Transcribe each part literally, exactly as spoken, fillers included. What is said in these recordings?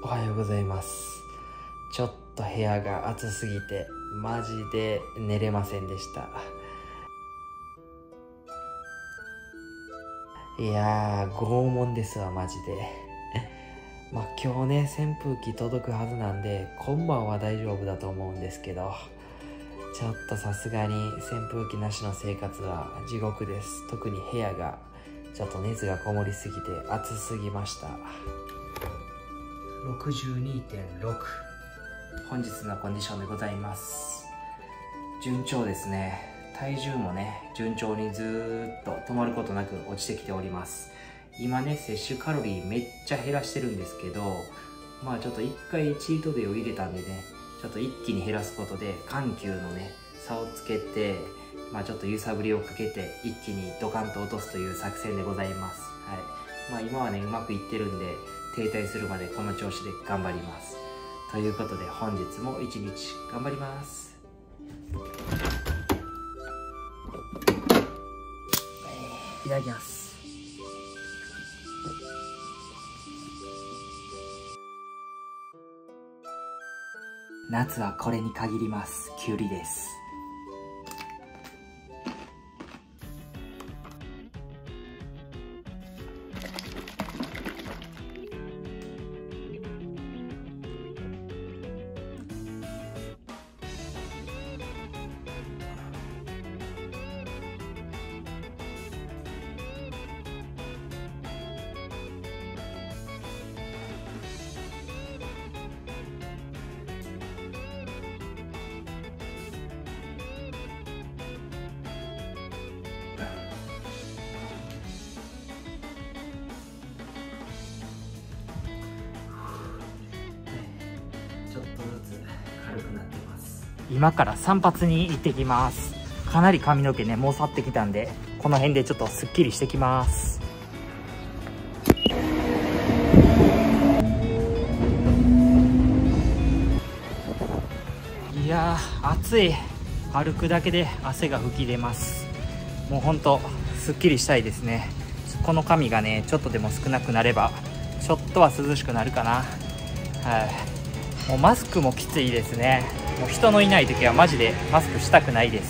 おはようございます。ちょっと部屋が暑すぎてマジで寝れませんでした。いやー拷問ですわマジで。まあ今日ね扇風機届くはずなんで今晩は大丈夫だと思うんですけど、ちょっとさすがに扇風機なしの生活は地獄です。特に部屋がちょっと熱がこもりすぎて暑すぎました。 ろくじゅうにてんろく、 本日のコンディションでございます。順調ですね。体重もね順調にずーっと止まることなく落ちてきております。今ね摂取カロリーめっちゃ減らしてるんですけど、まあちょっと一回チートデーを入れたんでね、ちょっと一気に減らすことで緩急のね差をつけて、まあちょっと揺さぶりをかけて一気にドカンと落とすという作戦でございます。はい。まあ今はねうまくいってるんで停滞するまでこの調子で頑張ります。ということで本日も一日頑張ります。いただきます。夏はこれに限ります。きゅうりです。ちょっとずつ軽くなってます。今から散髪に行ってきます。かなり髪の毛ねもう去ってきたんで、この辺でちょっとすっきりしてきます。いやー暑い。歩くだけで汗が吹き出ます。もうほんとすっきりしたいですね。この髪がねちょっとでも少なくなればちょっとは涼しくなるかな。はい、もうマスクもきついですね。もう人のいない時はマジでマスクしたくないです。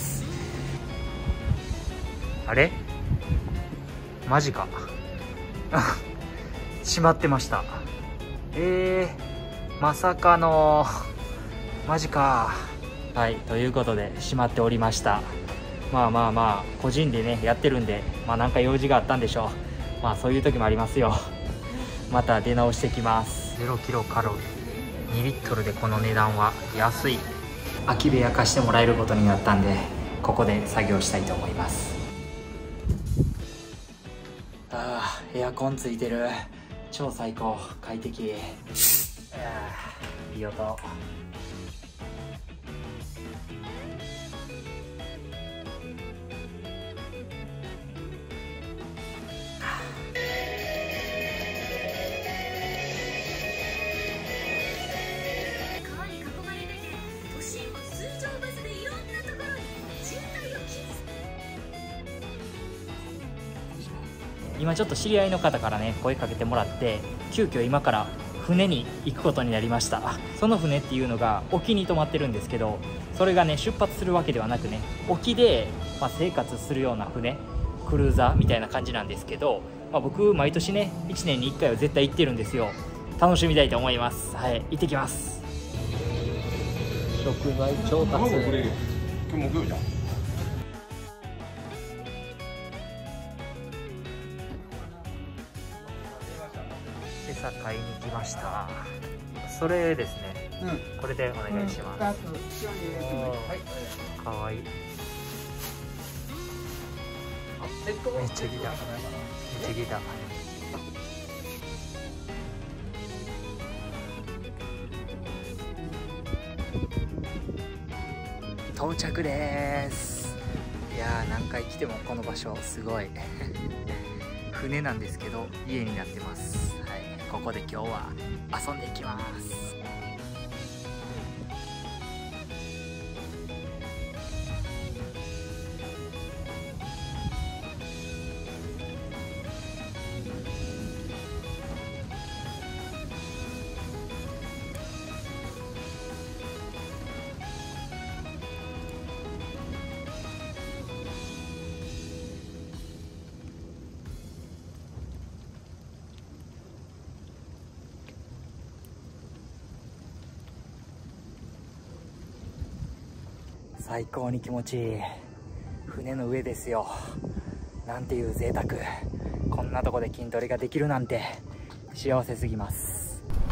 あれマジか閉まってました。えー、まさかのマジか。はい、ということで閉まっておりました。まあまあまあ個人でねやってるんで、まあなんか用事があったんでしょう。まあそういう時もありますよ。また出直してきます。ゼロキロカロリー、にリットルでこの値段は安い。空き部屋貸してもらえることになったんで、ここで作業したいと思います。ああ、エアコンついてる。超最高、快適。ああ、いい音。今ちょっと知り合いの方からね声かけてもらって、急遽今から船に行くことになりました。その船っていうのが沖に泊まってるんですけど、それがね出発するわけではなくね、沖で、まあ、生活するような船、クルーザーみたいな感じなんですけど、まあ、僕毎年ねいちねんにいっかいは絶対行ってるんですよ。楽しみたいと思います。はい、行ってきます。食材調達。今日木曜じゃん。今朝買いに来ました。それですね、うん、これでお願いします。かわいい。めっちゃギター、めっちゃギター。到着です。いやー何回来てもこの場所すごい船なんですけど家になってます。はい、ここで今日は遊んでいきます。 最高に気持ちいい。船の上ですよ。なんていう贅沢。こんなとこで筋トレができるなんて幸せすぎます。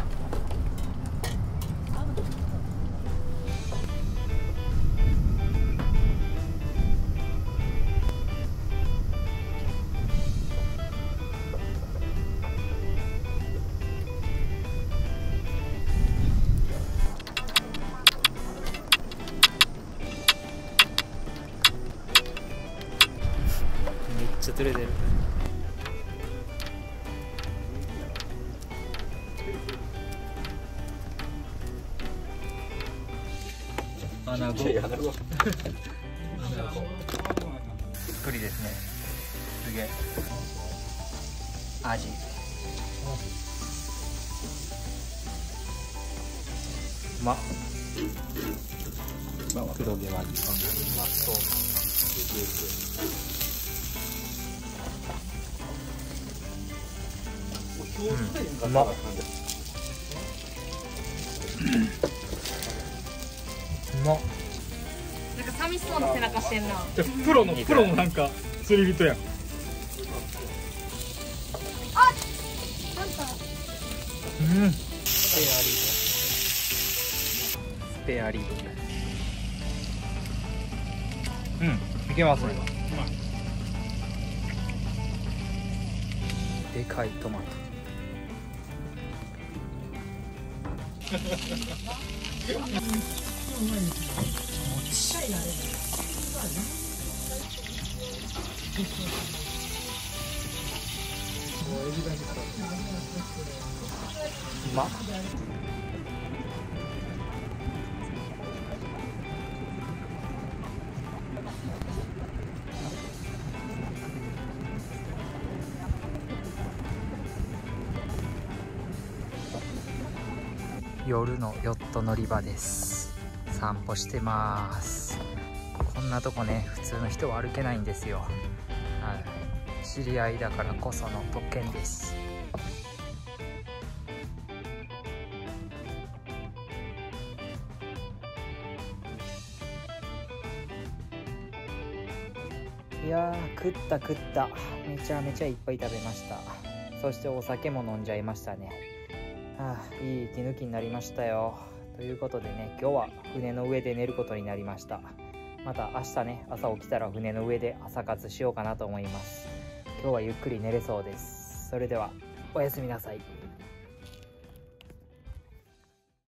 めっちゃ釣れてる。アナゴ。びっくりですね。すげえ。アジ。うまっ。黒毛和牛。うまそう。うん、うまっ。うまっ。 なんか寂しそうな背中してんな。 プロのプロのなんか釣り人やん。 あ、なんか。 うん。スペアリブ。スペアリブ。うん、いけますね。でかいトマト。うまっ。夜のヨット乗り場です。散歩してます。こんなとこね、普通の人は歩けないんですよ。はい、知り合いだからこその特権です。いやー、食った食った。めちゃめちゃいっぱい食べました。そしてお酒も飲んじゃいましたね。はあ、いい息抜きになりましたよ。ということでね、今日は船の上で寝ることになりました。また明日ね、朝起きたら船の上で朝活しようかなと思います。今日はゆっくり寝れそうです。それではおやすみなさい。